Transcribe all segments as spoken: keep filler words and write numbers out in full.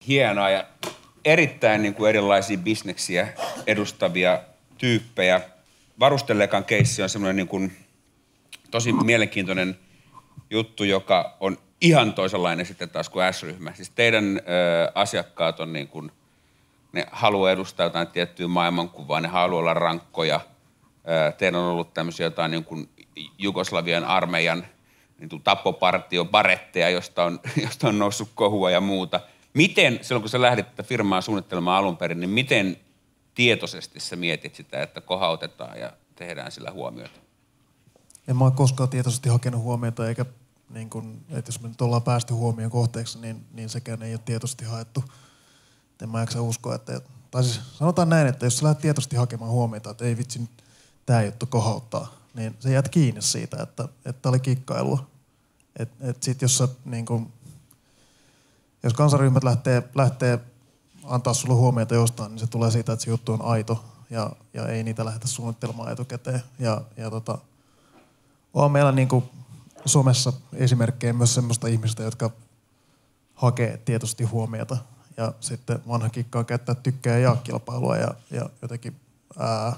hienoa ja erittäin niin kuin erilaisia bisneksiä edustavia tyyppejä. Varustelekan keissi on semmoinen niin kuin tosi mielenkiintoinen juttu, joka on ihan toisenlainen sitten taas kuin S-ryhmä. Siis teidän ö, asiakkaat on niin kuin, ne haluaa edustaa jotain tiettyä maailmankuvaa, ne haluaa olla rankkoja. Ö, teillä on ollut tämmöisiä jotain niin kuin Jugoslavian armeijan niin tappopartio, baretteja, josta on, josta on noussut kohua ja muuta. Miten, silloin kun sä lähdit tätä firmaa suunnittelemaan alun perin, niin miten tietoisesti sä mietit sitä, että kohautetaan ja tehdään sillä huomiota? En mä ole koskaan tietoisesti hakenut huomiota, eikä niin kun, että jos me nyt ollaan päästy huomion kohteeksi, niin, niin sekään ei ole tietoisesti haettu. En mä jaksa uskoa, että, tai siis sanotaan näin, että jos sä lähdet tietoisesti hakemaan huomiota, että ei vitsi nyt tää juttu kohauttaa, niin se jäät kiinni siitä, että, että oli kikkailua. Että et sit jos sä niin kun, jos kansanryhmät lähtee, lähtee antaa sulle huomiota jostain, niin se tulee siitä, että se juttu on aito ja, ja ei niitä lähdetä suunnittelemaan etukäteen. Ja, ja tota, on meillä niinku somessa esimerkkejä myös semmoista ihmistä, jotka hakee tietoisesti huomiota ja sitten vanha kikka on käyttää tykkää ja kilpailua ja, ja jotenkin ää,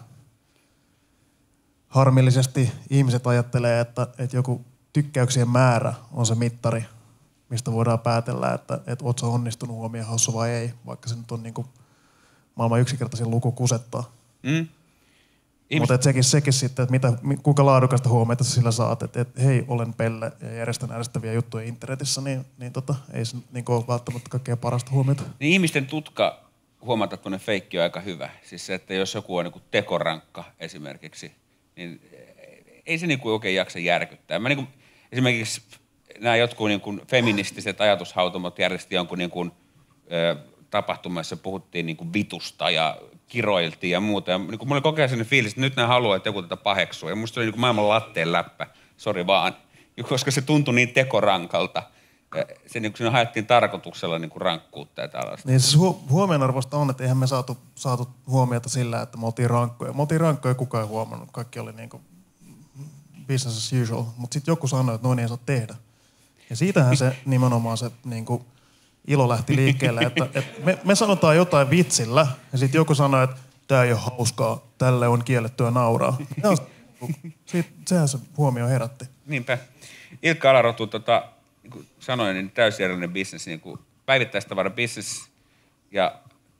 harmillisesti ihmiset ajattelee, että, että joku tykkäyksien määrä on se mittari, mistä voidaan päätellä, että, että oot sä onnistunut huomiohaussa vai ei, vaikka se nyt on niin kuin maailman yksinkertaisin luku kusettaa. Mm. Mutta sekin, sekin sitten, että mitä, kuinka laadukasta huomiota sä sillä saat, että, että hei, olen Pelle ja järjestän äänestäviä juttuja internetissä, niin, niin tota, ei se niin ole välttämättä kaikkein parasta huomiota. Niin ihmisten tutka huomata, että feikki on aika hyvä. Siis se, että jos joku on niin kuin tekorankka esimerkiksi, niin ei se niin kuin oikein jaksa järkyttää. Mä niin kuin, esimerkiksi nämä jotkut niin kuin feministiset ajatushautomot järjesti jonkun niin kuin, ö, tapahtumassa, puhuttiin niin kuin vitusta ja kiroiltiin ja muuta. Ja niin kuin mulla oli koko ajan sellainen fiilis, että nyt nämä haluaa, että joku tätä paheksuu. Ja musta oli niin kuin maailman latteen läppä, sori vaan, koska se tuntui niin tekorankalta. Ja se niin kuin siinä haettiin tarkoituksella niin kuin rankkuutta ja tällaista. Niin siis hu- huomionarvoista on, että eihän me saatu, saatu huomiota sillä, että me oltiin rankkoja. Me oltiin rankkoja, kukaan ei huomannut. Kaikki oli niin kuin business as usual. Mutta sitten joku sanoi, että noin ei saa tehdä. Ja siitähän se nimenomaan se niin kuin ilo lähti liikkeelle, että, että me, me sanotaan jotain vitsillä ja sitten joku sanoo, että tämä ei ole hauskaa, tälle on kiellettyä nauraa. Ja siitä, sehän se huomio herätti. Niinpä. Ilkka Alarotu, tota, niin kuin sanoin, niin täysin erilainen bisnes, niin kuin päivittäistavaran bisnes ja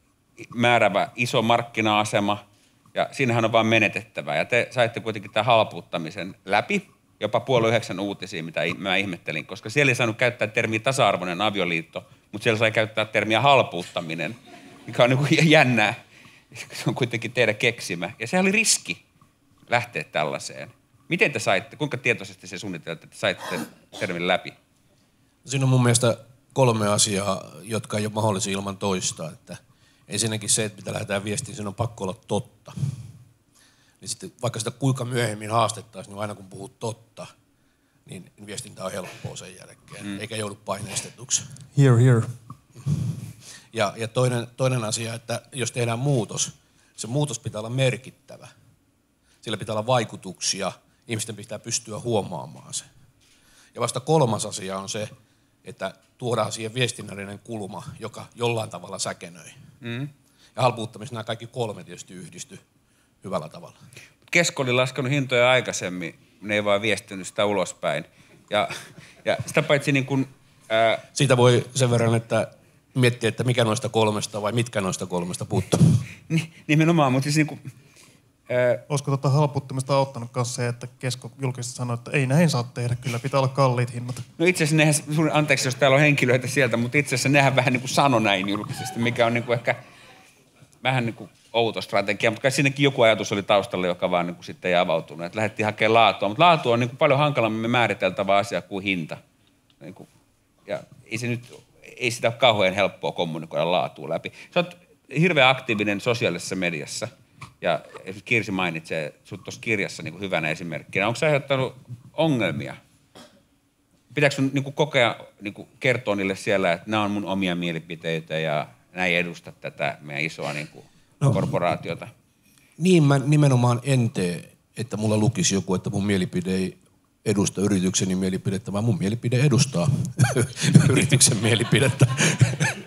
määrävä iso markkina-asema ja siinähän on vaan menetettävää. Ja te saitte kuitenkin tämän halpuuttamisen läpi. Jopa puoli yhdeksän uutisia, mitä mä ihmettelin, koska siellä ei saanut käyttää termiä tasa-arvoinen avioliitto, mutta siellä sai käyttää termiä halpuuttaminen, mikä on niin kuin jännää. Se on kuitenkin teidän keksimä. Ja se oli riski lähteä tällaiseen. Miten te saitte, kuinka tietoisesti se suunniteltiin, että saitte termin läpi? Siinä on mun mielestä kolme asiaa, jotka ei ole mahdollisia ilman toista. Että ensinnäkin se, että mitä lähdetään viestiin, sen on pakko olla totta. Niin sitten vaikka sitä kuinka myöhemmin haastettaisiin, niin aina kun puhut totta, niin viestintä on helppoa sen jälkeen, mm. eikä joudu paineistetuksi. Here, here. Ja, ja toinen, toinen asia, että jos tehdään muutos, se muutos pitää olla merkittävä. Sillä pitää olla vaikutuksia, ihmisten pitää pystyä huomaamaan se. Ja vasta kolmas asia on se, että tuodaan siihen viestinnällinen kulma, joka jollain tavalla säkenöi. Mm. Ja halpuuttamisessa nämä kaikki kolme tietysti yhdisty hyvällä tavalla. Kesko oli laskenut hintoja aikaisemmin, ne ei vaan viestinyt sitä ulospäin. Ja, ja sitä paitsi niin kuin... Ää... Siitä voi sen verran, että miettiä, että mikä noista kolmesta vai mitkä noista kolmesta puuttuu. Nimenomaan, mutta siis niin kuin... Ää... Olisiko tuota halpuuttamista auttanut kanssa se, että Kesko julkisesti sanoi, että ei näin saa tehdä, kyllä pitää olla kalliit hinnat. No itse asiassa nehän, anteeksi jos täällä on henkilöitä sieltä, mutta itse asiassa nehän vähän niin kuin sanoi näin julkisesti, mikä on niin kuin ehkä vähän niin kuin outo strategia, mutta kai siinäkin joku ajatus oli taustalla, joka vaan niin kuin sitten ei avautunut, että lähdettiin hakemaan laatua. Mutta laatu on niin kuin paljon hankalammin määriteltävä asia kuin hinta. Niin kuin, ja ei, se nyt, ei sitä ole kauhean helppoa kommunikoida laatua läpi. Sä oot hirveän aktiivinen sosiaalisessa mediassa ja Kirsi mainitsee sut tuossa kirjassa niin kuin hyvänä esimerkkinä. Onko se aiheuttanut ongelmia? Pitääkö sun niin kuin kokea, niin kuin kertoa niille siellä, että nämä on mun omia mielipiteitä ja nämä ei edusta tätä meidän isoa niin kuin no, korporaatiota? Niin mä nimenomaan en tee, että mulla lukisi joku, että mun mielipide ei edusta yritykseni mielipidettä, vaan mun mielipide edustaa yrityksen mielipidettä.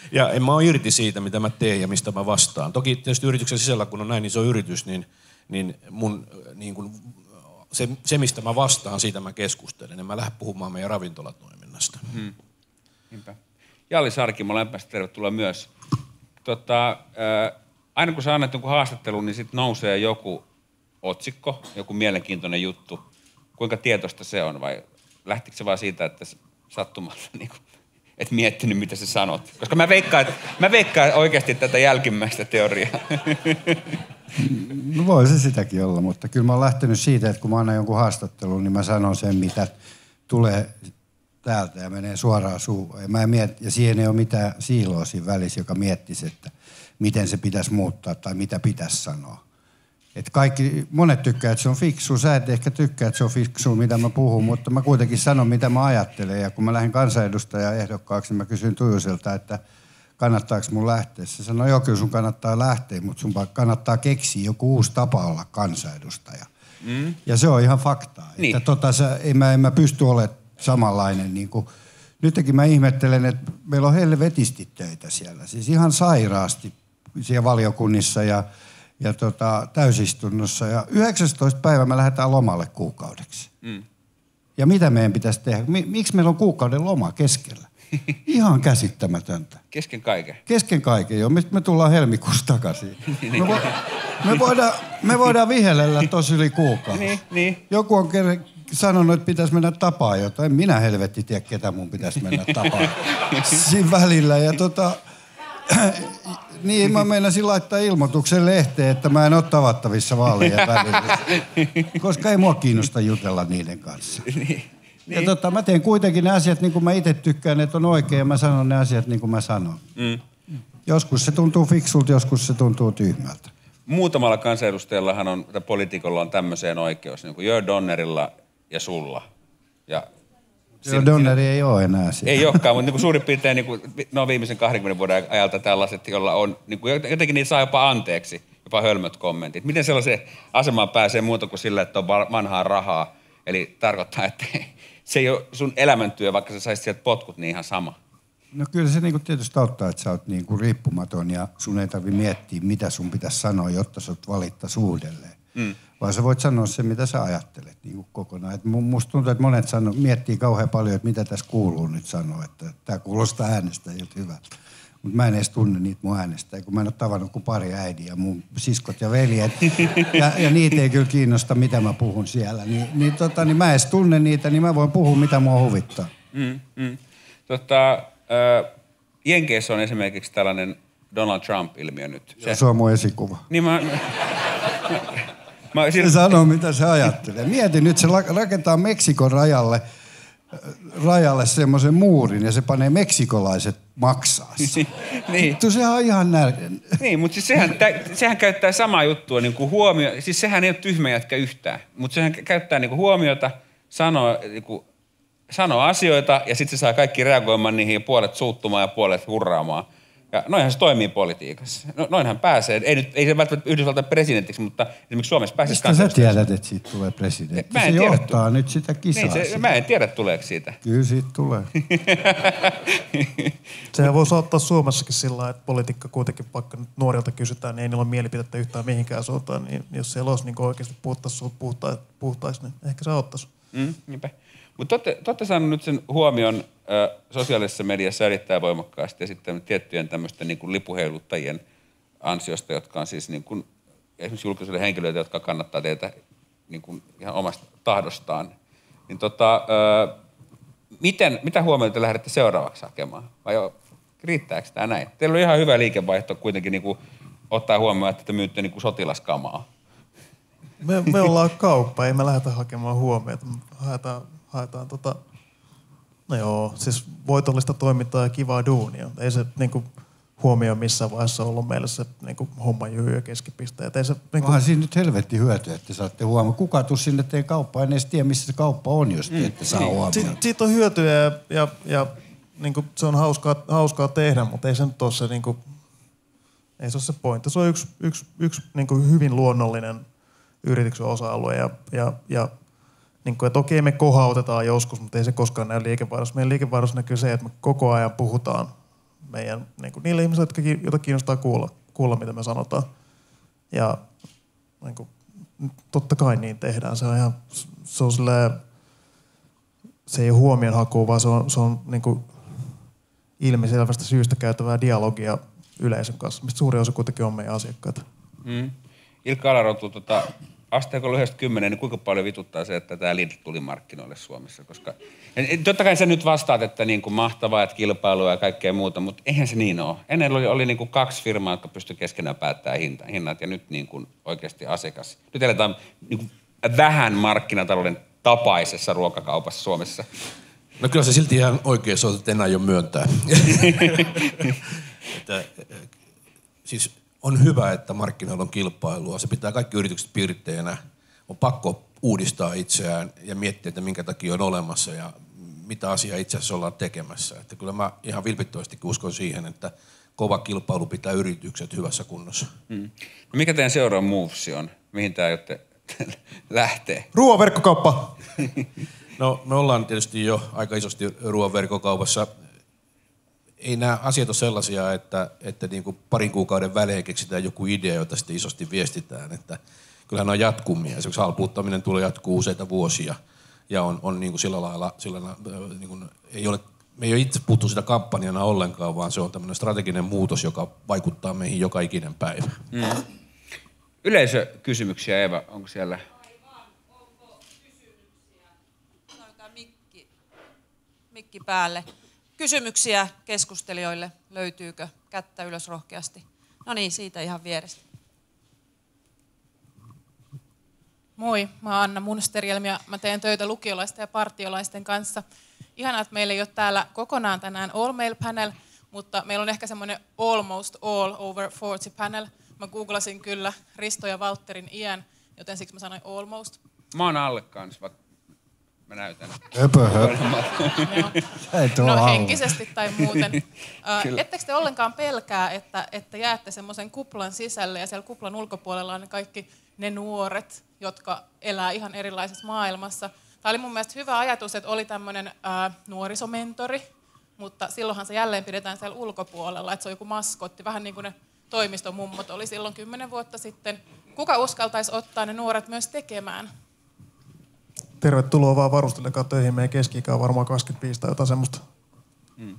Ja en mä ole irti siitä, mitä mä teen ja mistä mä vastaan. Toki tietysti yrityksen sisällä, kun on näin iso yritys, niin, niin mun niin kun, se, se, mistä mä vastaan, siitä mä keskustelen. En mä lähde puhumaan meidän ravintolatoiminnasta. Hmm. Niinpä. Jalli Sarkimo, lämpimästi tervetuloa myös. Tota, äh, aina kun sä annat jonkun haastattelun, niin sitten nousee joku otsikko, joku mielenkiintoinen juttu. Kuinka tietoista se on vai lähtikö se vaan siitä, että sattumalla niin kuin, et miettinyt, mitä sä sanot? Koska mä veikkaan, että, mä veikkaan oikeasti tätä jälkimmäistä teoriaa. No voi se sitäkin olla, mutta kyllä mä oon lähtenyt siitä, että kun mä annan jonkun haastattelun, niin mä sanon sen, mitä tulee täältä ja menee suoraan suuhun. Ja, mä en miet, ja siihen ei ole mitään siiloa siinä välissä, joka miettisi, että miten se pitäisi muuttaa tai mitä pitäisi sanoa. Et kaikki, monet tykkää, että se on fiksu. Sä et ehkä tykkää, että se on fiksu, mitä mä puhun, mutta mä kuitenkin sanon, mitä mä ajattelen. Ja kun mä lähdin kansanedustajan ehdokkaaksi, niin mä kysyin Tuijuselta, että kannattaako mun lähteä. Se sanoi, joo, kyllä sun kannattaa lähteä, mutta sun kannattaa keksiä joku uusi tapa olla kansanedustaja. Mm. Ja se on ihan faktaa. Niin. Että tota, sä, en, mä, en mä pysty olemaan samanlainen. Niin kuin, nytkin mä ihmettelen, että meillä on helvetisti töitä siellä. Siis ihan sairaasti siellä valiokunnissa ja ja tota, täysistunnossa. Ja yhdeksästoista päivä me lähdetään lomalle kuukaudeksi. Mm. Ja mitä meidän pitäisi tehdä? Miksi meillä on kuukauden loma keskellä? Ihan käsittämätöntä. Kesken kaiken? Kesken kaiken, joo. Me, me tullaan helmikuussa takaisin. me, vo, me, voidaan, me voidaan vihellellä tosi yli kuukausi. Niin, niin. Joku on kerran sanonut, että pitäisi mennä tapaan jotain. Minä helvetti tiedä, ketä mun pitäisi mennä tapaan siinä välillä. Ja tota... Niin, mä meinasin laittaa ilmoituksen lehteen, että mä en ole tavattavissa vaaleja välillä. Koska ei mua kiinnosta jutella niiden kanssa. Niin, ja tota, mä teen kuitenkin ne asiat niin kuin mä itse tykkään, että on oikein ja mä sanon ne asiat niin kuin mä sanon. Mm. Joskus se tuntuu fiksulta, joskus se tuntuu tyhmältä. Muutamalla kansanedustajallahan on, tai poliitikolla on tämmöiseen oikeus, niin kuin Jörn Donnerilla ja sulla. Ja Joo, Donneri ei ole enää siinä. Ei olekaan, mutta niin suurin piirtein niin kuin, no viimeisen kahdenkymmenen vuoden ajalta tällaiset, joilla on, niin kuin, jotenkin niitä saa jopa anteeksi, jopa hölmöt kommentit. Miten sellaiseen asemaan pääsee muuta kuin sillä, että on vanhaa rahaa? Eli tarkoittaa, että se ei ole sun elämäntyö, vaikka sä saisit sieltä potkut, niin ihan sama. No kyllä se niinku tietysti auttaa, että sä oot niinku riippumaton ja sun ei tarvitse miettiä, mitä sun pitäisi sanoa, jotta sä oot valittaisi uudelleen. Mm. Vaan sä voit sanoa sen, mitä sä ajattelet niin kokonaan. Et musta tuntuu, että monet sano, miettii kauhean paljon, että mitä tässä kuuluu nyt sanoa. Että tää kuulostaa äänestäjiltä hyvältä. Mutta mä en edes tunne niitä mun äänestäjiä, kun mä en ole tavannut kuin pari äidiä, mun siskot ja veljet. Ja, ja niitä ei kyllä kiinnosta, mitä mä puhun siellä. Ni, niin, tota, niin mä en edes tunne niitä, niin mä voin puhua, mitä mua huvittaa. Mm, mm. Tota, äh, Jenkeissä on esimerkiksi tällainen Donald Trump-ilmiö nyt. Se, se on mun esikuva. Niin mä... Mä, siinä... Se sanoo, mitä se ajattelee. Mieti nyt, se rakentaa Meksikon rajalle, rajalle semmoisen muurin ja se panee meksikolaiset maksaa. Niin. Sehän on ihan näin. Niin, mutta siis sehän, sehän käyttää samaa juttua niin kuin huomio. Siis sehän ei ole tyhmä jätkä yhtään, mutta sehän käyttää niin kuin huomiota, sanoo, niin kuin, sanoo asioita ja sitten se saa kaikki reagoimaan niihin ja puolet suuttumaan ja puolet hurraamaan. Ja noinhan se toimii politiikassa. No, noinhan pääsee. Ei, nyt, ei se välttämättä Yhdysvaltain presidentiksi, mutta esimerkiksi Suomessa pääsisi kansanedustajaksi. Mistä sä tiedät, että siitä tulee presidentti? Mä en se tiedä, johtaa tu- nyt sitä kisaa. Niin, se, sitä. Mä en tiedä, tuleeko siitä. Kyllä siitä tulee. Sehän voisi ottaa Suomessakin sillä lailla, että politiikka kuitenkin, vaikka nyt nuorilta kysytään, niin ei niillä ole mielipidettä yhtään mihinkään suuntaan. Niin jos siellä olisi niin oikeasti puhuttaisiin sut puhtaisi, niin ehkä se auttaisi. Mm, niinpä. Mutta te olette saanut nyt sen huomion ö, sosiaalisessa mediassa erittäin voimakkaasti ja sitten tiettyjen tämmöisten niin kuin lipuheiluttajien ansiosta, jotka on siis niin kuin, esimerkiksi julkisille henkilöitä, jotka kannattaa teitä niin kuin ihan omasta tahdostaan. Niin tota, ö, miten, mitä huomioita te lähdette seuraavaksi hakemaan? Vai jo, riittääkö tämä näin? Teillä on ihan hyvä liikevaihto kuitenkin niin kuin, ottaa huomioon, että te myytte niin kuin sotilaskamaa. Me, me ollaan kauppa, ei me lähdetä hakemaan huomiota. Haetaan... Haetaan tota, no joo, siis voitollista toimintaa ja kivaa duunia. Ei se niinku huomio missään vaiheessa ollut meille se niinku homman jyhy ja keskipiste. Ei se niinku... Onhan siinä nyt helvetti hyötyä, että saatte huomioon. Kuka tuu sinne teidän kauppaan, en edes tiedä, missä se kauppa on, jos te ette saa huomioon. Si- siitä on hyötyä ja, ja, ja niinku, se on hauskaa, hauskaa tehdä, mutta ei se nyt ole se, niinku, ei se, ole se pointti. Se on yksi, yksi, yksi niinku hyvin luonnollinen yrityksen osa-alue ja, ja, ja niin kuin, että okei, me kohautetaan joskus, mutta ei se koskaan näy liikevaihdossa. Meidän liikevaihdossa näkyy se, että me koko ajan puhutaan meidän, niin kuin niille ihmisille, jotka, joita kiinnostaa kuulla, kuulla, mitä me sanotaan. Ja niin kuin, totta kai niin tehdään. Se on ihan, se on silleen, se ei ole huomionhakua, vaan se on, se on niin kuin ilmiselvästä syystä käytävää dialogia yleisön kanssa, mistä suuri osa kuitenkin on meidän asiakkaita. Mm. Ilkka Alaroutu, tota, asteikolla yhdestä kymmeneen, niin kuinka paljon vituttaa se, että tämä Lidl tuli markkinoille Suomessa? Koska, totta kai sä nyt vastaat, että niin kuin mahtavaa, että kilpailua ja kaikkea muuta, mutta eihän se niin ole. Ennen oli, oli niin kuin kaksi firmaa, jotka pystyivät keskenään päättämään hinta, hinnat, ja nyt niin kuin oikeasti asiakas. Nyt eletään niin kuin vähän markkinatalouden tapaisessa ruokakaupassa Suomessa. No kyllä se silti ihan oikeassa on, että en aio myöntää. että, siis on hyvä, että markkinoilla on kilpailua. Se pitää kaikki yritykset piirteinä. On pakko uudistaa itseään ja miettiä, että minkä takia on olemassa ja mitä asiaa itse asiassa ollaan tekemässä. Että kyllä mä ihan vilpittömästi uskon siihen, että kova kilpailu pitää yritykset hyvässä kunnossa. Hmm. No mikä teidän seuraava movesi on? Mihin te aiotte lähtee? Ruoan verkkokauppa! No me ollaan tietysti jo aika isosti ruoan verkkokaupassa. Ei nämä asiat ole sellaisia, että, että niin kuin parin kuukauden välein keksitään joku idea, jota sitten isosti viestitään. Että kyllähän ne on jatkumia. Esimerkiksi halpuuttaminen tulee jatkuu useita vuosia ja on, on niin kuin sillä lailla, sillä lailla niin kuin, ei ole, me ei ole itse puhuttu sitä kampanjana ollenkaan, vaan se on tämmöinen strateginen muutos, joka vaikuttaa meihin joka ikinen päivä. Mm. Yleisökysymyksiä, Eeva, onko siellä? Mikki, mikki päälle. Kysymyksiä keskustelijoille. Löytyykö? Kättä ylös rohkeasti. No niin, siitä ihan vierestä. Moi, mä oon Anna Munsterjelm ja mä teen töitä lukiolaisten ja partiolaisten kanssa. Ihanaa, että meillä ei ole täällä kokonaan tänään all male panel, mutta meillä on ehkä semmoinen almost all over forty panel. Mä googlasin kyllä Risto ja Valtterin iän, joten siksi mä sanoin almost. Mä oon alle kans, vaikka mä näytän. Höpö, höpö. No henkisesti tai muuten. Uh, ettekö te ollenkaan pelkää, että, että jäätte semmoisen kuplan sisälle ja siellä kuplan ulkopuolella on ne kaikki ne nuoret, jotka elää ihan erilaisessa maailmassa. Tämä oli mun mielestä hyvä ajatus, että oli tämmöinen uh, nuorisomentori, mutta silloinhan se jälleen pidetään siellä ulkopuolella, että se on joku maskotti, vähän niin kuin ne toimistomummot oli silloin kymmenen vuotta sitten. Kuka uskaltaisi ottaa ne nuoret myös tekemään? Tervetuloa vaan varustelekaan töihin. Meidän keski-ikä on varmaan kaksikymmentäviisi tai jotain semmoista. Hmm.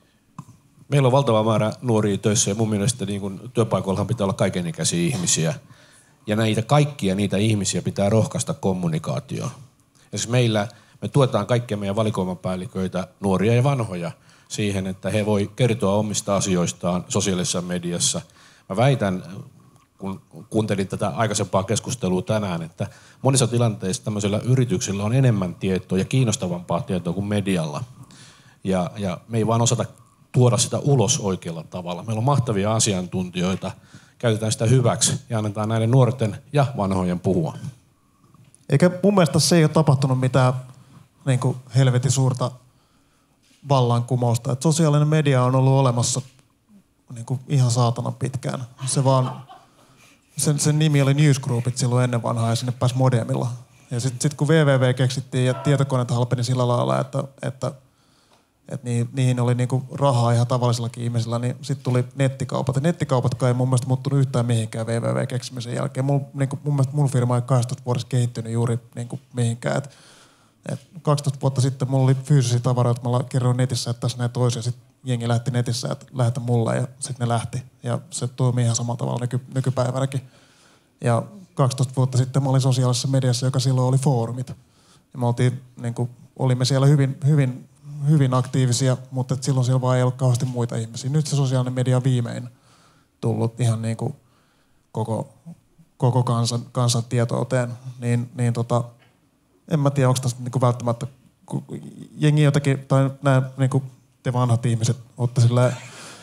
Meillä on valtava määrä nuoria töissä ja mun mielestä niin kun työpaikoillahan pitää olla kaikenikäisiä ihmisiä. Ja näitä kaikkia niitä ihmisiä pitää rohkaista kommunikaatioon. Esimerkiksi meillä me tuetaan kaikkia meidän valikoimapäälliköitä, nuoria ja vanhoja, siihen, että he voi kertoa omista asioistaan sosiaalisessa mediassa. Mä väitän, kun kuuntelin tätä aikaisempaa keskustelua tänään, että monissa tilanteissa tämmöisillä yrityksillä on enemmän tietoa ja kiinnostavampaa tietoa kuin medialla. Ja, ja me ei vaan osata tuoda sitä ulos oikealla tavalla. Meillä on mahtavia asiantuntijoita, käytetään sitä hyväksi ja annetaan näiden nuorten ja vanhojen puhua. Eikä mun mielestä se ei ole tapahtunut mitään niin kuin helvetin suurta vallankumousta. Et sosiaalinen media on ollut olemassa niin kuin ihan saatanan pitkään. Se vaan, sen, sen nimi oli Newsgroupit silloin ennen vanhaa ja sinne pääsi modemilla. Ja sitten sit kun www keksittiin ja tietokoneet halpeni sillä lailla, että, että, että niihin, niihin oli niinku rahaa ihan tavallisillakin ihmisillä, niin sitten tuli nettikaupat. Ja nettikaupat ei mun mielestä muuttunut yhtään mihinkään www keksimisen jälkeen. Mul, niinku, mun mielestä mun firma ei kaksitoista vuodessa kehittynyt juuri niinku mihinkään. Et, et kaksitoista vuotta sitten mulla oli fyysisiä tavaroita, mä kerroin netissä, että tässä näin toisia. Sitten jengi lähti netissä, että lähetä mulle ja sitten ne lähti. Ja se toimii ihan samalla tavalla nyky, nykypäivänäkin. Ja kaksitoista vuotta sitten mä olin sosiaalisessa mediassa, joka silloin oli foorumit. Ja me oltiin, niin kuin, olimme siellä hyvin, hyvin, hyvin aktiivisia, mutta silloin siellä vaan ei ollut kauheasti muita ihmisiä. Nyt se sosiaalinen media on viimein tullut ihan niin kuin koko, koko kansan, kansan tietouteen. Niin, niin tota, en mä tiedä, onko tässä niin kuin välttämättä, kun jengi jotenkin, tai nämä niin kuin te vanhat ihmiset, olette silleen,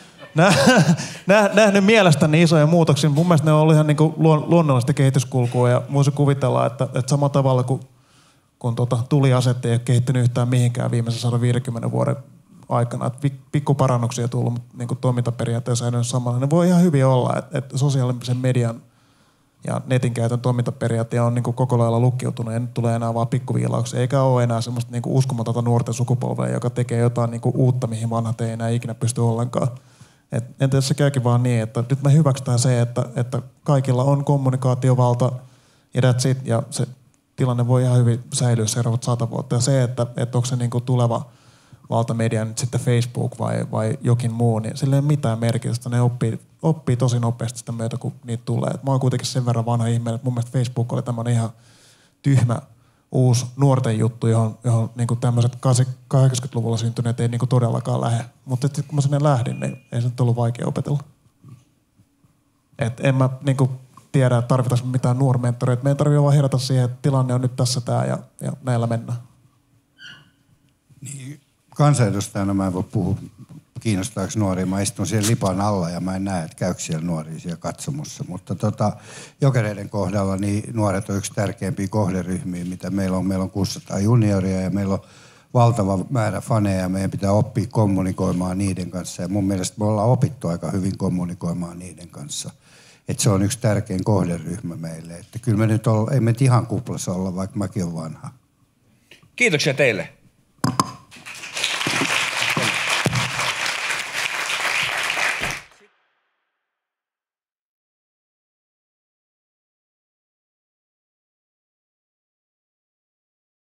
nähnyt mielestäni isoja muutoksia. Mun mielestä ne on ollut ihan niin kuin luonnollista kehityskulkua ja voisi kuvitella, että, että samalla tavalla kuin kun tuota, tuliaset ei ole kehittynyt yhtään mihinkään viimeisen sata viisikymmentä vuoden aikana. Että pikku parannuksia on tullut, mutta niin kuin toimintaperiaatteessa ei ole samalla. Ne voi ihan hyvin olla, että, että sosiaalisen median Ja netin käytön toimintaperiaate on niin kuin koko lailla lukkiutunut ja nyt tulee enää vaan pikkuviilauksia. Eikä ole enää semmoista niin kuin uskomatonta nuorten sukupolvea, joka tekee jotain niin kuin uutta, mihin vanhat ei enää ikinä pysty ollenkaan. Et entä jos se käykin vaan niin, että nyt me hyväksytään se, että, että kaikilla on kommunikaatiovalta ja that's it, ja se tilanne voi ihan hyvin säilyä seuraavat sata vuotta. Ja se, että, että onko se niin kuin tuleva valtamedia nyt sitten Facebook vai, vai jokin muu, niin sillä ei ole mitään merkitystä. Ne oppii, oppii tosi nopeasti sitä myötä, kun niitä tulee. Et mä oon kuitenkin sen verran vanha ihminen, että mun mielestä Facebook oli tämmöinen ihan tyhmä uusi nuorten juttu, johon, johon niin kuin tämmöiset kahdeksankymmentäluvulla syntyneet ei niin kuin todellakaan lähde. Mutta sitten kun mä sinne lähdin, niin ei se nyt ollut vaikea opetella. Et en mä niin kuin tiedä, että tarvitaanko mitään nuormentoreita. Meidän tarvitsee vaan herätä siihen, että tilanne on nyt tässä tää ja, ja näillä mennään. Niin, kansanedustajana mä en voi puhua, kiinnostaako nuoria. Mä istun siellä lipan alla ja mä en näe, että käykö siellä nuoria siellä katsomussa. Mutta tota, Jokereiden kohdalla niin nuoret on yksi tärkeimpiä kohderyhmiä, mitä meillä on. Meillä on kuusisataa junioria ja meillä on valtava määrä faneja ja meidän pitää oppia kommunikoimaan niiden kanssa. Ja mun mielestä me ollaan opittu aika hyvin kommunikoimaan niiden kanssa. Että se on yksi tärkein kohderyhmä meille. Että kyllä me nyt olla, ei me ihan kuplassa olla, vaikka mäkin olen vanha. Kiitoksia teille.